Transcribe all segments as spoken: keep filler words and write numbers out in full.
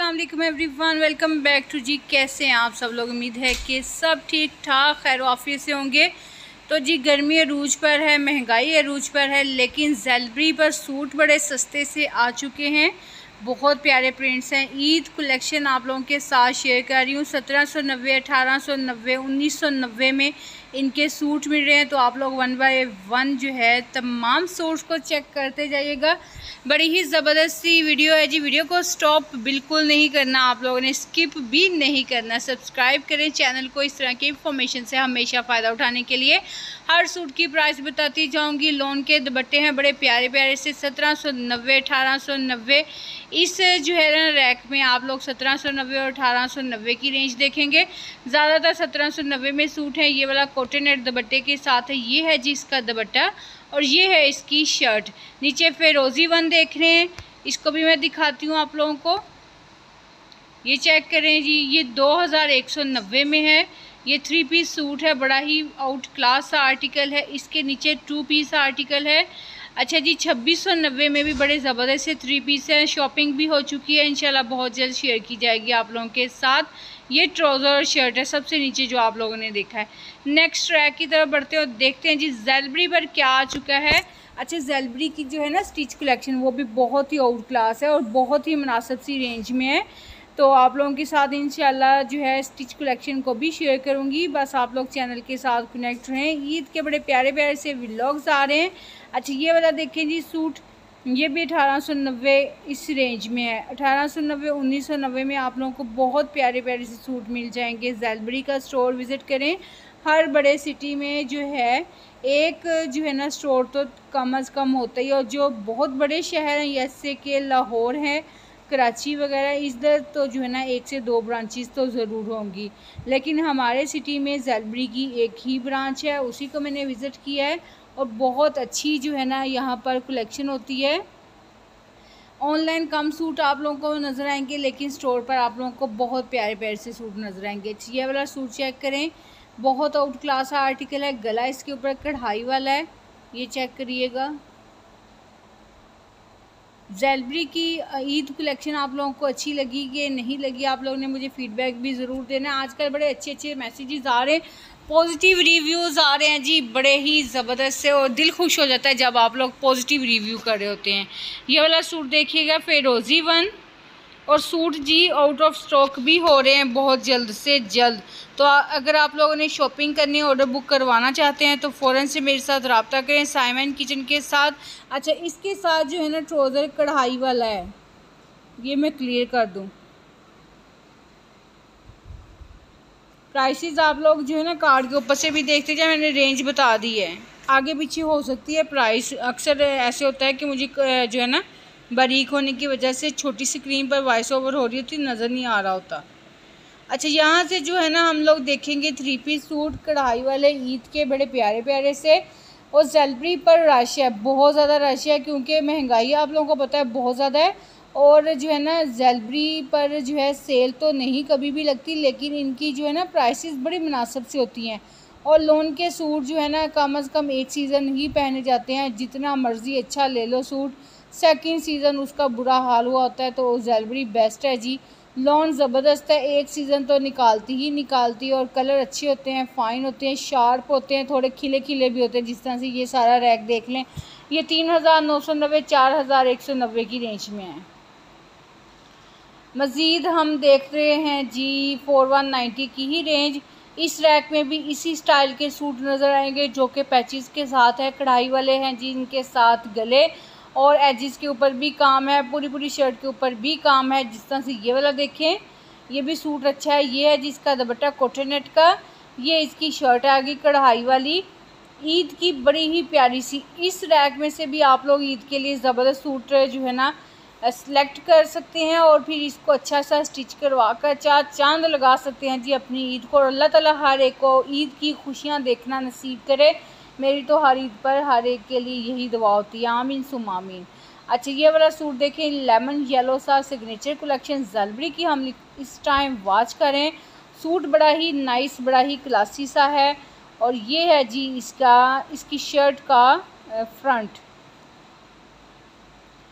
अस्सलाम वालेकुम everyone, welcome back to जी। कैसे हैं आप सब लोग? उम्मीद है कि सब ठीक ठाक खैर आफियत से होंगे। तो जी गर्मी अरूज पर है, महंगाई अरूज पर है, लेकिन ज़ेलबरी पर सूट बड़े सस्ते से आ चुके हैं। बहुत प्यारे प्रिंट्स हैं। ईद कलेक्शन आप लोगों के साथ शेयर कर रही हूँ। सत्रह सौ नब्बे, अठारह सौ नब्बे, उन्नीस सौ नब्बे में इनके सूट मिल रहे हैं। तो आप लोग वन बाय वन जो है तमाम सूट्स को चेक करते जाइएगा। बड़ी ही ज़बरदस्त सी वीडियो है जी। वीडियो को स्टॉप बिल्कुल नहीं करना, आप लोगों ने स्किप भी नहीं करना। सब्सक्राइब करें चैनल को इस तरह की इंफॉर्मेशन से हमेशा फ़ायदा उठाने के लिए। हर सूट की प्राइस बताती जाऊंगी। लॉन के दुपट्टे हैं बड़े प्यारे प्यारे से, सत्रह सौ नब्बे, अठारह सौ नब्बे। इस जो है ना रैक में आप लोग सत्रह सौ नब्बे और अठारह सौ नब्बे की रेंज देखेंगे। ज़्यादातर सत्रह सौ नब्बे में सूट है। ये वाला कॉटन नेट दुपट्टे के साथ है। ये है जी इसका दुपट्टा और ये है इसकी शर्ट। नीचे फिरोजी वन देख रहे हैं, इसको भी मैं दिखाती हूँ आप लोगों को। ये चेक करें जी, ये दो हज़ार एक सौ नब्बे में है। ये थ्री पीस सूट है, बड़ा ही आउट क्लास आर्टिकल है। इसके नीचे टू पीस आर्टिकल है। अच्छा जी, छब्बीस सौ नब्बे में भी बड़े ज़बरदस्त से थ्री पीस है। शॉपिंग भी हो चुकी है, इंशाल्लाह बहुत जल्द शेयर की जाएगी आप लोगों के साथ। ये ट्राउज़र और शर्ट है सबसे नीचे जो आप लोगों ने देखा है। नेक्स्ट ट्रैक की तरफ बढ़ते हैं और देखते हैं जी ज़ेलबरी पर क्या आ चुका है। अच्छा, ज़ेलबरी की जो है ना स्टिच कलेक्शन वो भी बहुत ही आउट क्लास है और बहुत ही मुनासिब सी रेंज में है। तो आप लोगों के साथ इंशाल्लाह जो है स्टिच कलेक्शन को भी शेयर करूंगी। बस आप लोग चैनल के साथ कनेक्ट रहें। ईद के बड़े प्यारे प्यारे से व्लॉग्स आ रहे हैं। अच्छा, ये वाला देखें जी सूट, ये भी अठारह सौ नब्बे इस रेंज में है। अठारह सौ नब्बे, उन्नीस सौ नब्बे में आप लोगों को बहुत प्यारे प्यारे से सूट मिल जाएंगे। ज़ेलबरी का स्टोर विज़िट करें। हर बड़े सिटी में जो है एक जो है ना स्टोर तो कम अज़ कम होता ही। और जो बहुत बड़े शहर हैं जैसे कि लाहौर है, कराची वगैरह, इधर तो जो है ना एक से दो ब्रांचेस तो ज़रूर होंगी। लेकिन हमारे सिटी में ज़ेलबरी की एक ही ब्रांच है, उसी को मैंने विज़िट किया है और बहुत अच्छी जो है ना यहाँ पर कलेक्शन होती है। ऑनलाइन कम सूट आप लोगों को नज़र आएंगे, लेकिन स्टोर पर आप लोगों को बहुत प्यारे प्यारे से सूट नज़र आएंगे। ये वाला सूट चेक करें, बहुत आउट क्लास आर्टिकल है। गला इसके ऊपर कढ़ाई वाला है, ये चेक करिएगा। ज़ेलबरी की ईद कलेक्शन आप लोगों को अच्छी लगी कि नहीं लगी, आप लोगों ने मुझे फीडबैक भी ज़रूर देना। आजकल बड़े अच्छे अच्छे मैसेजेस आ रहे हैं, पॉजिटिव रिव्यूज़ आ रहे हैं जी, बड़े ही ज़बरदस्त से, और दिल खुश हो जाता है जब आप लोग पॉजिटिव रिव्यू कर रहे होते हैं। ये वाला सूट देखिएगा, फिरोज़ी वन। और सूट जी आउट ऑफ स्टॉक भी हो रहे हैं बहुत जल्द से जल्द। तो अगर आप लोगों ने शॉपिंग करनी, ऑर्डर बुक करवाना चाहते हैं तो फ़ौरन से मेरे साथ रब्ता करें, साइमन किचन के साथ। अच्छा, इसके साथ जो है ना ट्राउज़र कढ़ाई वाला है, ये मैं क्लियर कर दूं। प्राइसेस आप लोग जो है ना कार्ड के ऊपर से भी देखते जाए, मैंने रेंज बता दी है। आगे पीछे हो सकती है प्राइस, अक्सर ऐसे होता है कि मुझे जो है ना बारीक होने की वजह से छोटी स्क्रीन पर वॉइस ओवर हो रही होती, नज़र नहीं आ रहा होता। अच्छा, यहाँ से जो है ना हम लोग देखेंगे थ्री पीस सूट कढ़ाई वाले ईद के बड़े प्यारे प्यारे से। और ज़ेलबरी पर रश है, बहुत ज़्यादा रश है, क्योंकि महंगाई आप लोगों को पता है बहुत ज़्यादा है। और जो है ना ज़ेलबरी पर जो है सेल तो नहीं कभी भी लगती, लेकिन इनकी जो है ना प्राइसेस बड़ी मुनासिब से होती हैं। और लोन के सूट जो है ना कम अज़ कम एक सीज़न ही पहने जाते हैं, जितना मर्ज़ी अच्छा ले लो सूट, सेकंड सीज़न उसका बुरा हाल हुआ होता है। तो ज़ेलबरी बेस्ट है जी। लॉन ज़बरदस्त है, एक सीज़न तो निकालती ही निकालती है। और कलर अच्छे होते हैं, फ़ाइन होते हैं, शार्प होते हैं, थोड़े खिले खिले भी होते हैं। जिस तरह से ये सारा रैक देख लें, ये तीन हज़ार नौ सौ नब्बे, चार हज़ार एक सौ नब्बे की रेंज में है। मज़ीद हम देख रहे हैं जी फोर वन नाइन्टी की ही रेंज। इस रैक में भी इसी स्टाइल के सूट नज़र आएंगे जो कि पैचेस के साथ है, कढ़ाई वाले हैं जी, इनके साथ गले और एजिस के ऊपर भी काम है, पूरी पूरी शर्ट के ऊपर भी काम है। जिस तरह से ये वाला देखें, ये भी सूट अच्छा है। ये है जिसका दुपट्टा कॉटन नेट का, ये इसकी शर्ट आ गई कढ़ाई वाली। ईद की बड़ी ही प्यारी सी, इस रैक में से भी आप लोग ईद के लिए ज़बरदस्त सूट जो है ना सेलेक्ट कर सकते हैं और फिर इसको अच्छा सा स्टिच करवा कर चार चांद लगा सकते हैं जी अपनी ईद को। अल्लाह ताला हर एक को ईद की खुशियाँ देखना नसीब करे। मेरी तो हर ईद पर हर एक के लिए यही दुआ होती है, आमीन सुम आमीन। अच्छा, ये वाला सूट देखें, लेमन येलो सा सिग्नेचर कलेक्शन ज़ेलबरी की हम इस टाइम वॉच करें। सूट बड़ा ही नाइस, बड़ा ही क्लासी सा है। और ये है जी इसका इसकी शर्ट का फ्रंट,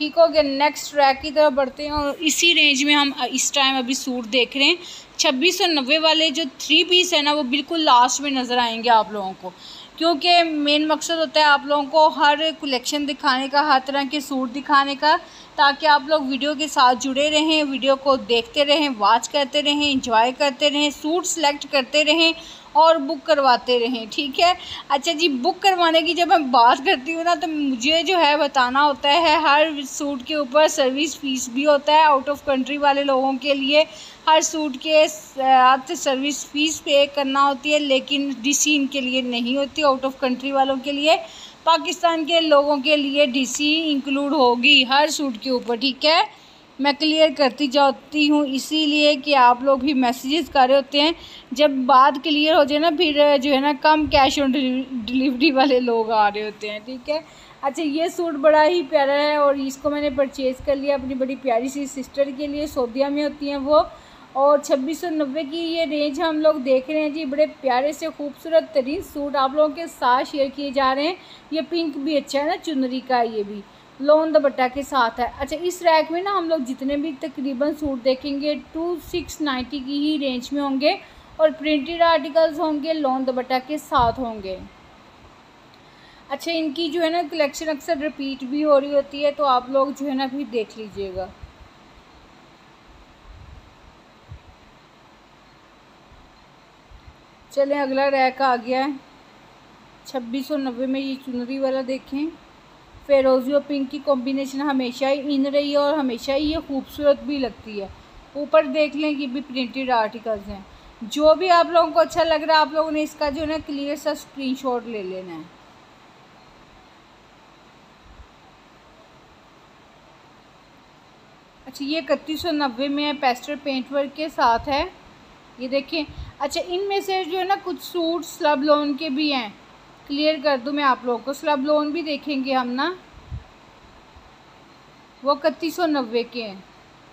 ठीक हो गया। नेक्स्ट ट्रैक की तरफ बढ़ते हैं और इसी रेंज में हम इस टाइम अभी सूट देख रहे हैं। छब्बीस सौ नब्बे वाले जो थ्री पीस है ना वो बिल्कुल लास्ट में नज़र आएंगे आप लोगों को, क्योंकि मेन मकसद होता है आप लोगों को हर कलेक्शन दिखाने का, हर तरह के सूट दिखाने का, ताकि आप लोग वीडियो के साथ जुड़े रहें, वीडियो को देखते रहें, वॉच करते रहें, एंजॉय करते रहें, सूट सेलेक्ट करते रहें और बुक करवाते रहें। ठीक है। अच्छा जी, बुक करवाने की जब मैं बात करती हूँ ना तो मुझे जो है बताना होता है हर सूट के ऊपर सर्विस फ़ीस भी होता है। आउट ऑफ कंट्री वाले लोगों के लिए हर सूट के साथ सर्विस फ़ीस पे करना होती है, लेकिन डीसी इनके लिए नहीं होती। आउट ऑफ कंट्री वालों के लिए, पाकिस्तान के लोगों के लिए डीसी इंक्लूड होगी हर सूट के ऊपर। ठीक है, मैं क्लियर करती जाती हूँ इसीलिए कि आप लोग भी मैसेजेस कर रहे होते हैं। जब बात क्लियर हो जाए ना फिर जो है ना कम कैश ऑन डिलीवरी वाले लोग आ रहे होते हैं। ठीक है। अच्छा, ये सूट बड़ा ही प्यारा है और इसको मैंने परचेज़ कर लिया अपनी बड़ी प्यारी सी सिस्टर के लिए। सऊदीया में होती हैं वो, और छब्बीस सौ नब्बे की ये रेंज हम लोग देख रहे हैं जी। बड़े प्यारे से खूबसूरत तरीन सूट आप लोगों के साथ शेयर किए जा रहे हैं। ये पिंक भी अच्छा है ना, चुनरी का, ये भी लोन दुपट्टा के साथ है। अच्छा, इस रैक में ना हम लोग जितने भी तकरीबन सूट देखेंगे टू सिक्स नाइन्टी की ही रेंज में होंगे और प्रिंटेड आर्टिकल्स होंगे, लोन दुपट्टा के साथ होंगे। अच्छा, इनकी जो है ना कलेक्शन अक्सर रिपीट भी हो रही होती है, तो आप लोग जो है ना भी देख लीजिएगा। चलें, अगला रैक आ गया है। छब्बीस सौ नब्बे में ये चुनरी वाला देखें। फेरोज़ी और पिंक की कॉम्बिनेशन हमेशा ही इन रही है और हमेशा ही ये खूबसूरत भी लगती है। ऊपर देख लें कि भी प्रिंटेड आर्टिकल्स हैं। जो भी आप लोगों को अच्छा लग रहा है आप लोगों ने इसका जो है ना क्लियर सा स्क्रीनशॉट ले लेना है। अच्छा, ये इकतीस सौ नब्बे में है, पेस्टल पेंट वर्क के साथ है। ये देखें। अच्छा, इनमें से जो है ना कुछ सूट स्लब लोन के भी हैं। क्लियर कर दूं मैं आप लोगों को, स्लब लोन भी देखेंगे हम ना, वो इकतीस सौ नब्बे के हैं।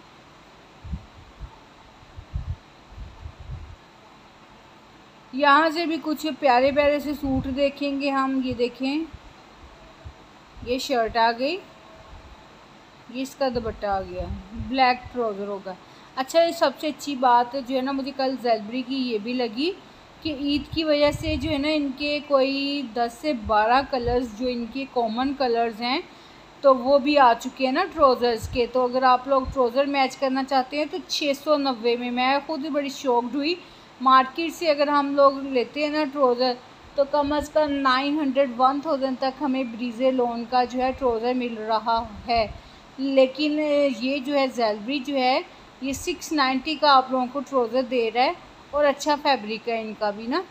यहाँ से भी कुछ प्यारे प्यारे से सूट देखेंगे हम। ये देखें, ये शर्ट आ गई, ये इसका दुपट्टा आ गया, ब्लैक ट्राउज़र होगा। अच्छा, ये सबसे अच्छी बात जो है ना मुझे कल ज़ेलबरी की ये भी लगी कि ईद की वजह से जो है ना इनके कोई दस से बारह कलर्स जो इनके कॉमन कलर्स हैं तो वो भी आ चुके हैं ना ट्राउज़र्स के। तो अगर आप लोग ट्राउज़र मैच करना चाहते हैं तो छः सौ नब्बे में, मैं खुद बड़ी शॉक्ड हुई। मार्केट से अगर हम लोग लेते हैं ना ट्राउज़र तो कम अज़ कम नाइन हंड्रेड वन थाउजेंड तक हमें ब्रीजे लोन का जो है ट्राउज़र मिल रहा है, लेकिन ये जो है ज़ेलबरी जो है ये सिक्स नाइन्टी का आप लोगों को ट्राउज़र दे रहा है और अच्छा फैब्रिक है इनका भी ना।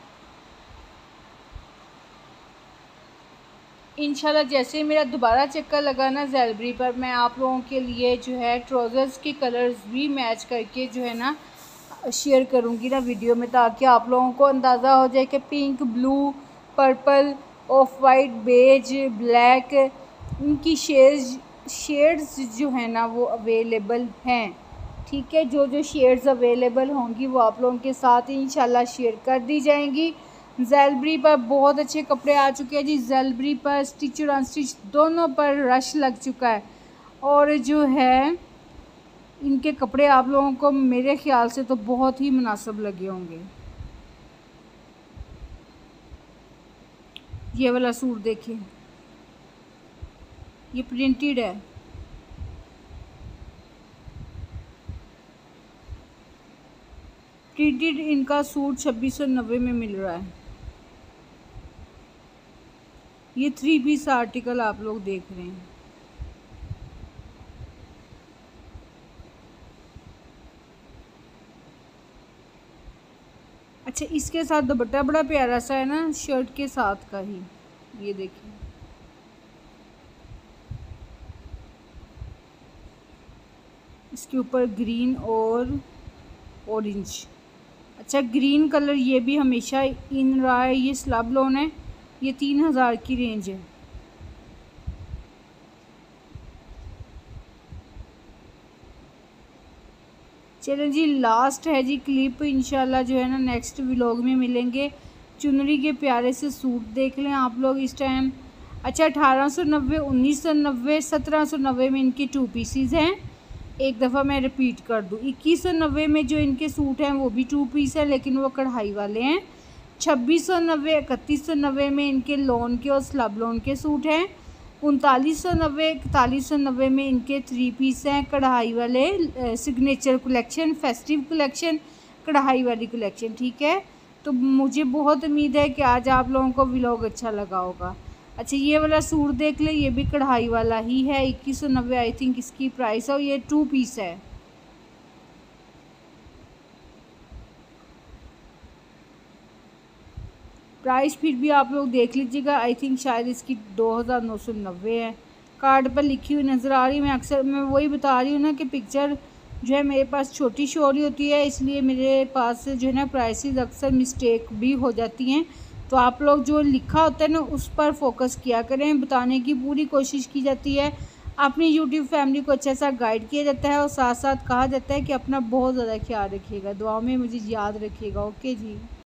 इंशाल्लाह जैसे मेरा दोबारा चक्कर लगा ना ज़ेलबरी पर, मैं आप लोगों के लिए जो है ट्राउज़र्स के कलर्स भी मैच करके जो है ना शेयर करूँगी ना वीडियो में, ताकि आप लोगों को अंदाज़ा हो जाए कि pink, blue, purple, off white, beige, black, इनकी शेड्स शेड्स जो है ना वो अवेलेबल हैं। ठीक है, जो जो शेड्स अवेलेबल होंगी वो आप लोगों के साथ इंशाल्लाह शेयर कर दी जाएंगी। ज़ेलबरी पर बहुत अच्छे कपड़े आ चुके हैं जी। ज़ेलबरी पर स्टिच और अनस्टिच दोनों पर रश लग चुका है और जो है इनके कपड़े आप लोगों को मेरे ख़्याल से तो बहुत ही मुनासिब लगे होंगे। ये वाला सूट देखिए, ये प्रिंटेड है। प्रिंटेड इनका सूट छब्बीस सौ नब्बे में मिल रहा है। ये थ्री पीस आर्टिकल आप लोग देख रहे हैं। अच्छा, इसके साथ दुपट्टा बड़ा प्यारा सा है ना, शर्ट के साथ का ही। ये देखिए, इसके ऊपर ग्रीन और ऑरेंज। अच्छा, ग्रीन कलर ये भी हमेशा इन रहा है। ये स्लब लोन है, ये तीन हज़ार की रेंज है। चलें जी, लास्ट है जी क्लिप। इंशाल्लाह जो है ना नेक्स्ट व्लॉग में मिलेंगे। चुनरी के प्यारे से सूट देख लें आप लोग इस टाइम। अच्छा, अठारह सौ नब्बे, उन्नीस सौ नब्बे, सत्रह सौ नब्बे में इनके टू पीसीज हैं। एक दफ़ा मैं रिपीट कर दूँ, इक्कीस सौ नब्बे में जो इनके सूट हैं वो भी टू पीस है लेकिन वो कढ़ाई वाले हैं। छब्बीस सौ नब्बे, इकतीस सौ नब्बे में इनके लोन के और स्लब लोन के सूट हैं। उनतालीस सौ नब्बे, इकतालीस सौ नब्बे में इनके थ्री पीस हैं कढ़ाई वाले, सिग्नेचर कलेक्शन, फेस्टिव कलेक्शन, कढ़ाई वाली कलेक्शन। ठीक है, तो मुझे बहुत उम्मीद है कि आज आप लोगों को व्लॉग अच्छा लगा होगा। अच्छा, ये वाला सूट देख ले, ये भी कढ़ाई वाला ही है, इक्कीस सौ नब्बे आई थिंक इसकी प्राइस है और ये टू पीस है। प्राइस फिर भी आप लोग देख लीजिएगा, आई थिंक शायद इसकी दो हज़ार नौ सौ नब्बे है, कार्ड पर लिखी हुई नज़र आ रही। मैं अक्सर मैं वही बता रही हूँ ना कि पिक्चर जो है मेरे पास छोटी शो हो रही होती है, इसलिए मेरे पास जो है ना प्राइसेस अक्सर मिस्टेक भी हो जाती हैं। तो आप लोग जो लिखा होता है ना उस पर फोकस किया करें, बताने की पूरी कोशिश की जाती है, अपनी यूट्यूब फैमिली को अच्छा सा गाइड किया जाता है और साथ साथ कहा जाता है कि अपना बहुत ज़्यादा ख्याल रखिएगा, दुआ में मुझे याद रखिएगा। ओके जी।